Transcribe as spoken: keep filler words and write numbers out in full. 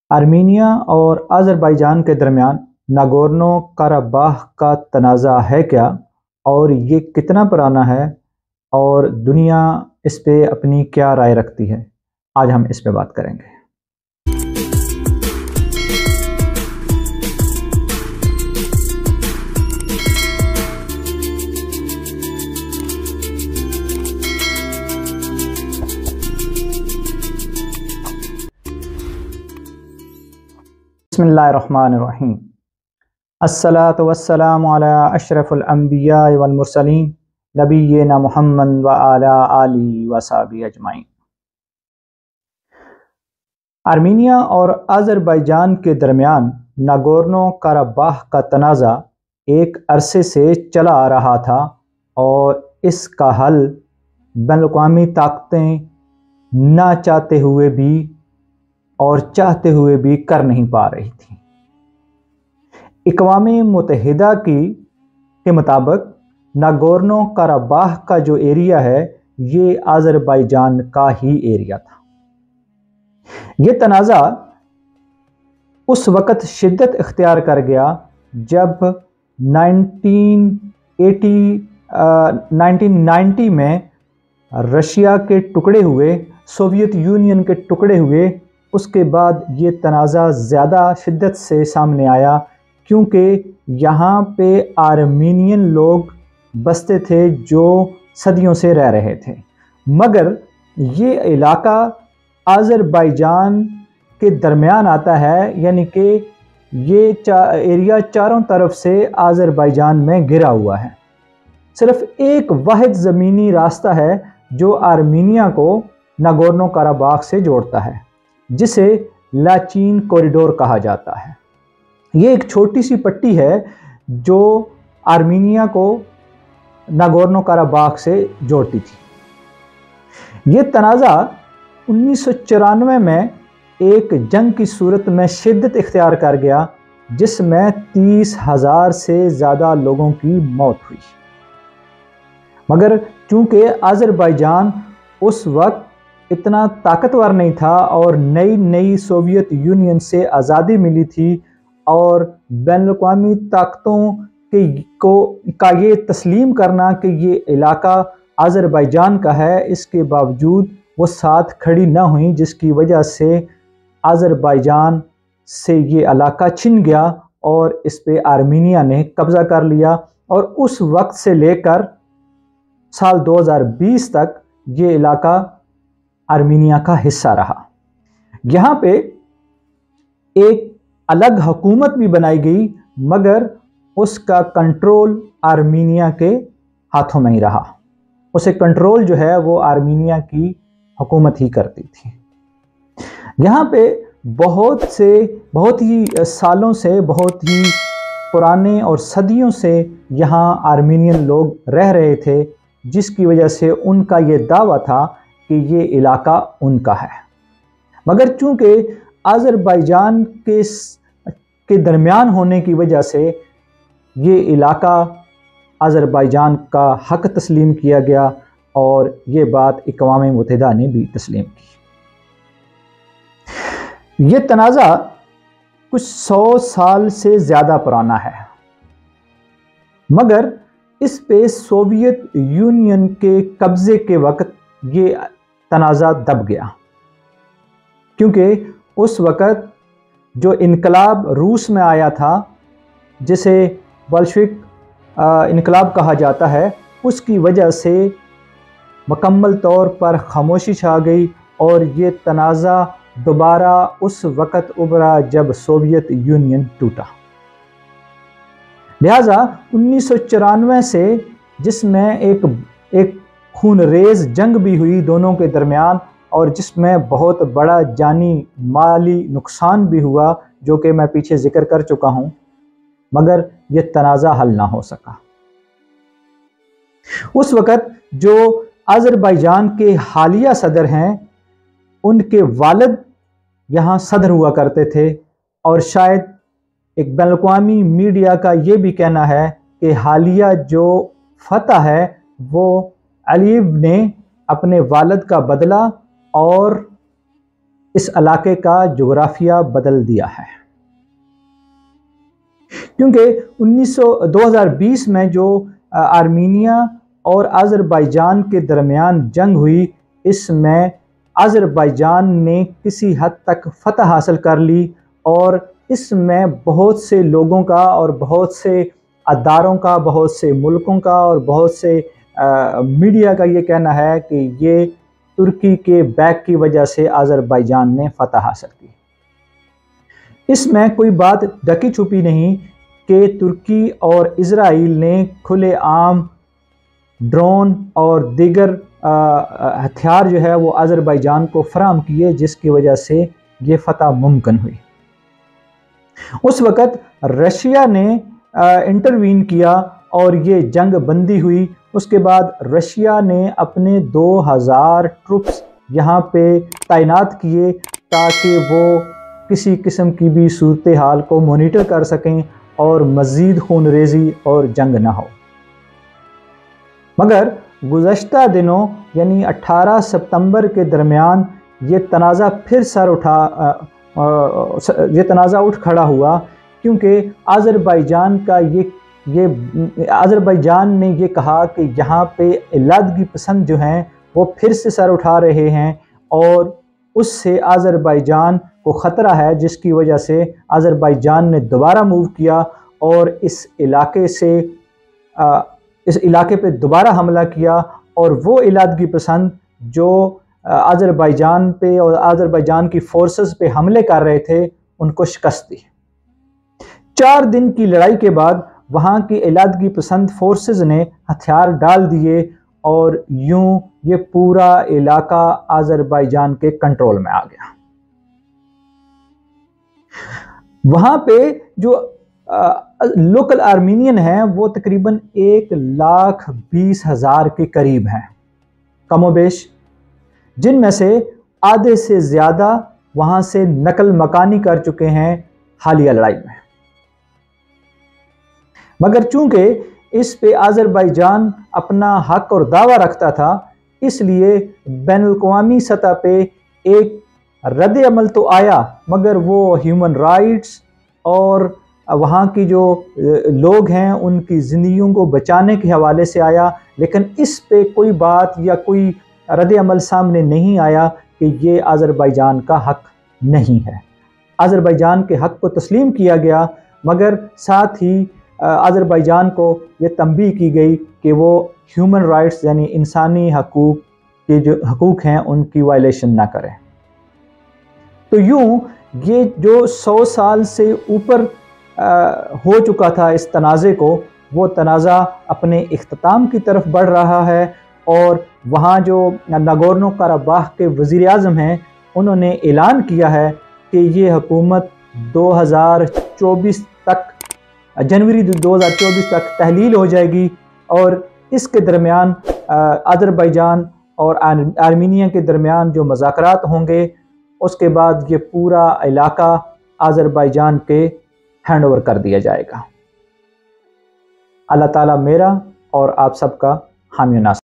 Armenia اور آذربائیجان کے درمیان ناگورنو قرباخ کا تنازع ہے کیا، اور یہ کتنا پرانا ہے، اور دنیا اس پہ اپنی کیا رائے رکھتی ہے؟ آج ہم اس پہ بات کریں گے۔ بسم اللہ الرحمن الرحیم۔ الصلاۃ والسلام علی اشرف الانبیاء والمرسلین نبینا محمد وعلی آلہ وصحبہ اجمعین۔ آرمینیا اور آذربائیجان کے درمیان ناگورنو قرباخ کا تنازع ایک عرصے سے چلا آ رہا تھا، اور اس کا حل بین الاقوامی طاقتیں نہ چاہتے ہوئے بھی اور چاہتے ہوئے بھی کر نہیں پا رہی تھی۔ اقوام متحدہ کی کے مطابق ناگورنو قرباخ کا جو ایریا ہے یہ آذربائیجان کا ہی ایریا تھا۔ یہ تنازع اس وقت شدت اختیار کر گیا جب نائنٹین ایٹی نائنٹین نائنٹی میں رشیا کے ٹکڑے ہوئے، سوویت یونین کے ٹکڑے ہوئے۔ اس کے بعد یہ تنازع زیادہ شدت سے سامنے آیا، کیونکہ یہاں پہ آرمینین لوگ بستے تھے جو صدیوں سے رہ رہے تھے، مگر یہ علاقہ آذربائیجان کے درمیان آتا ہے، یعنی کہ یہ ایریا چاروں طرف سے آذربائیجان میں گھرا ہوا ہے۔ صرف ایک واحد زمینی راستہ ہے جو آرمینیا کو ناگورنو قرباخ سے جوڑتا ہے، جسے لاچین کوریڈور کہا جاتا ہے۔ یہ ایک چھوٹی سی پٹی ہے جو آرمینیا کو ناگورنو قرباخ سے جوڑتی تھی۔ یہ تنازع انیس سو چورانوے میں ایک جنگ کی صورت میں شدت اختیار کر گیا، جس میں تیس ہزار سے زیادہ لوگوں کی موت ہوئی، مگر چونکہ آذربائیجان اس وقت اتنا طاقتور نہیں تھا اور نئی نئی سوویت یونین سے آزادی ملی تھی، اور بین الاقوامی طاقتوں کے کو کا یہ تسلیم کرنا کہ یہ علاقہ آذربائیجان کا ہے، اس کے باوجود وہ ساتھ کھڑی نہ ہوئیں، جس کی وجہ سے آذربائیجان سے یہ علاقہ چھن گیا اور اس پہ آرمینیا نے قبضہ کر لیا، اور اس وقت سے لے کر سال دو ہزار بیس تک یہ علاقہ آرمینیا کا حصہ رہا۔ یہاں پہ ایک الگ حکومت بھی بنائی گئی، مگر اس کا کنٹرول آرمینیا کے ہاتھوں میں ہی رہا۔ اسے کنٹرول جو ہے وہ آرمینیا کی حکومت ہی کرتی تھی۔ یہاں پہ بہت سے بہت ہی سالوں سے، بہت ہی پرانے اور صدیوں سے یہاں آرمینین لوگ رہ رہے تھے، جس کی وجہ سے ان کا یہ دعویٰ تھا کہ یہ علاقہ ان کا ہے، مگر چونکہ آذربائیجان کے کے درمیان ہونے کی وجہ سے یہ علاقہ آذربائیجان کا حق تسلیم کیا گیا، اور یہ بات اقوام متحدہ نے بھی تسلیم کی۔ یہ تنازع کچھ سو سال سے زیادہ پرانا ہے، مگر اس پہ سوویت یونین کے قبضے کے وقت یہ تنازع دب گیا، کیونکہ اس وقت جو انقلاب روس میں آیا تھا، جسے بلشوک انقلاب کہا جاتا ہے، اس کی وجہ سے مکمل طور پر خاموشی چھا گئی، اور یہ تنازع دوبارہ اس وقت ابھرا جب سوویت یونین ٹوٹا۔ لہٰذا انیس سو چورانوے سے، جس میں ایک ایک خون ریز جنگ بھی ہوئی دونوں کے درمیان، اور جس میں بہت بڑا جانی مالی نقصان بھی ہوا، جو کہ میں پیچھے ذکر کر چکا ہوں، مگر یہ تنازع حل نہ ہو سکا۔ اس وقت جو آذربائیجان کے حالیہ صدر ہیں، ان کے والد یہاں صدر ہوا کرتے تھے، اور شاید ایک بین الاقوامی میڈیا کا یہ بھی کہنا ہے کہ حالیہ جو فتح ہے وہ علیو نے اپنے والد کا بدلہ اور اس علاقے کا جغرافیہ بدل دیا ہے، کیونکہ انیس سو دو ہزار بیس میں جو آرمینیا اور آذربائیجان کے درمیان جنگ ہوئی، اس میں آذربائیجان نے کسی حد تک فتح حاصل کر لی، اور اس میں بہت سے لوگوں کا اور بہت سے اداروں کا، بہت سے ملکوں کا اور بہت سے میڈیا کا یہ کہنا ہے کہ یہ ترکی کے بیک کی وجہ سے آذربائیجان نے فتح حاصل کی۔ اس میں کوئی بات ڈکی چھپی نہیں کہ ترکی اور اسرائیل نے کھلے عام ڈرون اور دیگر ہتھیار جو ہے وہ آذربائیجان کو فراہم کیے، جس کی وجہ سے یہ فتح ممکن ہوئی۔ اس وقت رشیا نے انٹروین کیا اور یہ جنگ بندی ہوئی۔ اس کے بعد رشیا نے اپنے دو ہزار ٹروپس یہاں پہ تعینات کیے تاکہ وہ کسی قسم کی بھی صورتحال کو مانیٹر کر سکیں اور مزید خون ریزی اور جنگ نہ ہو۔ مگر گزشتہ دنوں یعنی اٹھارہ ستمبر کے درمیان یہ تنازع پھر سر اٹھا یہ تنازع اٹھ کھڑا ہوا، کیونکہ آذربائیجان کا یہ یہ آذربائیجان نے یہ کہا کہ یہاں پہ علیحدگی پسند جو ہیں وہ پھر سے سر اٹھا رہے ہیں، اور اس سے آذربائیجان کو خطرہ ہے، جس کی وجہ سے آذربائیجان نے دوبارہ موو کیا اور اس علاقے سے اس علاقے پہ دوبارہ حملہ کیا، اور وہ علیحدگی پسند جو آذربائیجان پہ اور آذربائیجان کی فورسز پہ حملے کر رہے تھے ان کو شکست دی۔ چار دن کی لڑائی کے بعد وہاں کی علیحدگی پسند فورسز نے ہتھیار ڈال دیے، اور یوں یہ پورا علاقہ آذربائیجان کے کنٹرول میں آ گیا۔ وہاں پہ جو لوکل آرمینین ہیں وہ تقریباً ایک لاکھ بیس ہزار کے قریب ہیں کم و بیش، جن میں سے آدھے سے زیادہ وہاں سے نقل مکانی کر چکے ہیں حالیہ لڑائی میں۔ مگر چونکہ اس پہ آذربائیجان اپنا حق اور دعویٰ رکھتا تھا، اس لیے بین الاقوامی سطح پہ ایک رد عمل تو آیا، مگر وہ ہیومن رائٹس اور وہاں کی جو لوگ ہیں ان کی زندگیوں کو بچانے کے حوالے سے آیا، لیکن اس پہ کوئی بات یا کوئی رد عمل سامنے نہیں آیا کہ یہ آذربائیجان کا حق نہیں ہے۔ آذربائیجان کے حق کو تسلیم کیا گیا، مگر ساتھ ہی آذربائیجان کو یہ تنبیہ کی گئی کہ وہ ہیومن رائٹس یعنی انسانی حقوق کے جو حقوق ہیں ان کی وائلیشن نہ کرے۔ تو یوں یہ جو سو سال سے اوپر ہو چکا تھا اس تنازع کو، وہ تنازع اپنے اختتام کی طرف بڑھ رہا ہے، اور وہاں جو ناگورنو قرباخ کے وزیر اعظم ہیں انہوں نے اعلان کیا ہے کہ یہ حکومت دو ہزار چوبیس تک جنوری دو ہزار چوبیس تک تحلیل ہو جائے گی، اور اس کے درمیان آذربائیجان اور آرمینیا کے درمیان جو مذاکرات ہوں گے، اس کے بعد یہ پورا علاقہ آذربائیجان کے ہینڈ اوور کر دیا جائے گا۔ اللہ تعالیٰ میرا اور آپ سب کا حامی و ناصر۔